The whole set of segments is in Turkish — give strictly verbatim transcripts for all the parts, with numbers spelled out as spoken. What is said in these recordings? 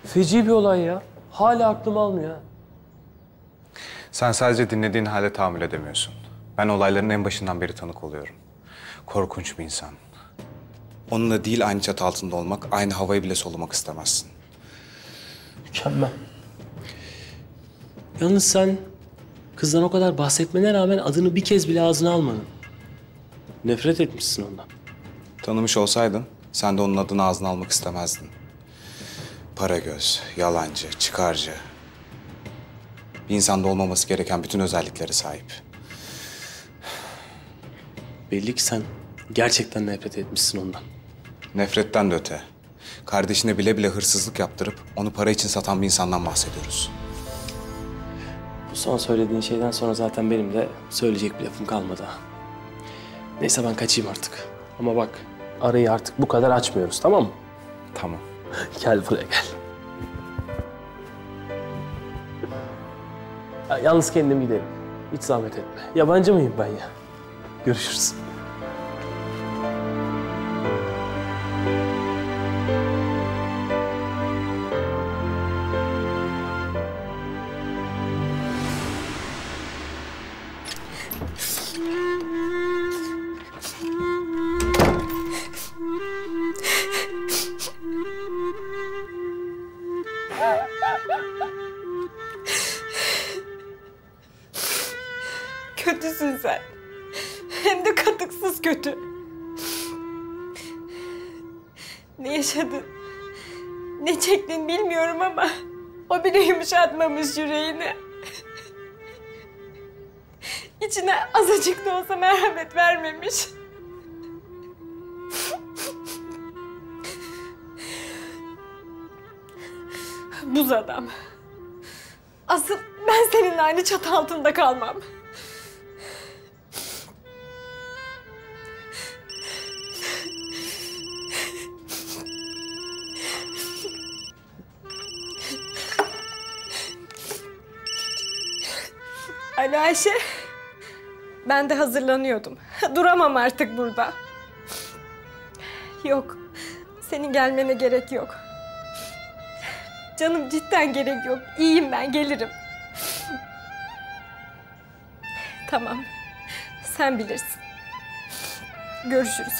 Feci bir olay ya. Hala aklım almıyor ha. Sen sadece dinlediğin halde tahammül edemiyorsun. Ben olayların en başından beri tanık oluyorum. Korkunç bir insan. Onunla değil aynı çatı altında olmak, aynı havayı bile solumak istemezsin. Mükemmel. Yalnız sen kızdan o kadar bahsetmene rağmen adını bir kez bile ağzına almadın. Nefret etmişsin ondan. Tanımış olsaydın sen de onun adını ağzına almak istemezdin. Paragöz, yalancı, çıkarcı. Bir insanda olmaması gereken bütün özelliklere sahip. Belli ki sen gerçekten nefret etmişsin ondan. Nefretten de öte. Kardeşine bile bile hırsızlık yaptırıp onu para için satan bir insandan bahsediyoruz. Bu son söylediğin şeyden sonra zaten benim de söyleyecek bir lafım kalmadı. Neyse ben kaçayım artık. Ama bak arayı artık bu kadar açmıyoruz, tamam mı? Tamam. Gel buraya gel. Ya, yalnız kendim giderim. Hiç zahmet etme. Yabancı mıyım ben ya? Görüşürüz. Kötüsün sen. Hem de katıksız kötü. Ne yaşadın, ne çektin bilmiyorum ama o bile yumuşatmamış yüreğini. İçine azıcık da olsa merhamet vermemiş. Buz adam. Asıl ben seninle aynı çatı altında kalmam. Alo Ayşe. Ben de hazırlanıyordum. Duramam artık burada. Yok. Senin gelmene gerek yok. Canım cidden gerek yok. İyiyim ben, gelirim. Tamam. Sen bilirsin. Görüşürüz.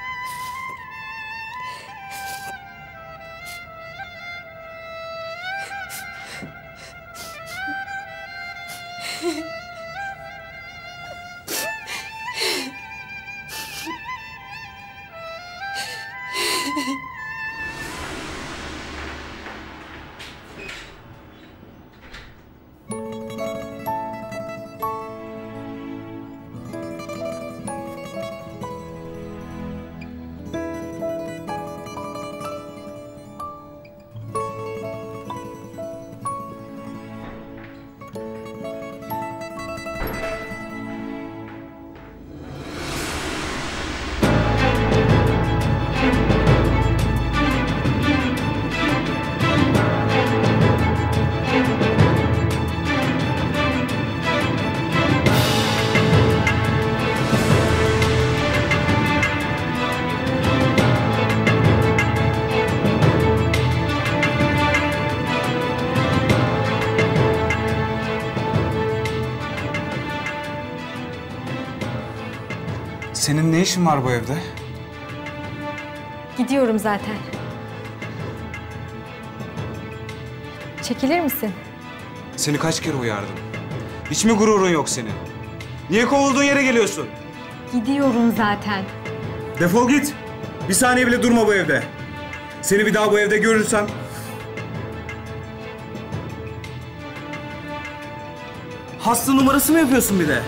Senin ne işin var bu evde? Gidiyorum zaten. Çekilir misin? Seni kaç kere uyardım. Hiç mi gururun yok senin? Niye kovulduğun yere geliyorsun? Gidiyorum zaten. Defol git. Bir saniye bile durma bu evde. Seni bir daha bu evde görürsem... Hasta numarası mı yapıyorsun bir de?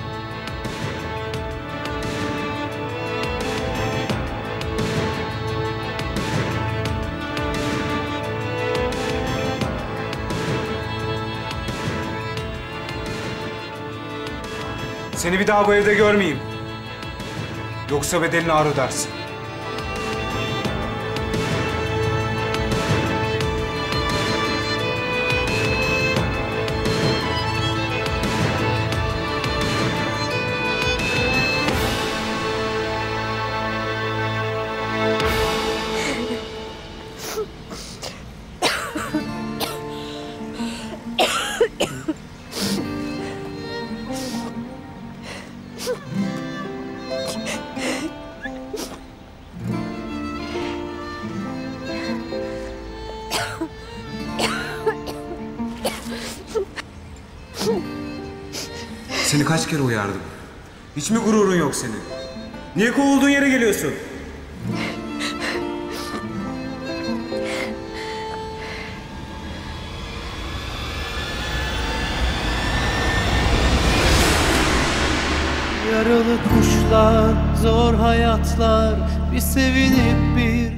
Seni bir daha bu evde görmeyeyim. Yoksa bedelini ağır ödersin. seni kaç kere uyardım. Hiç mi gururun yok senin? Niye kovulduğun yere geliyorsun? Yaralı kuşlar, zor hayatlar, bir sevinip bir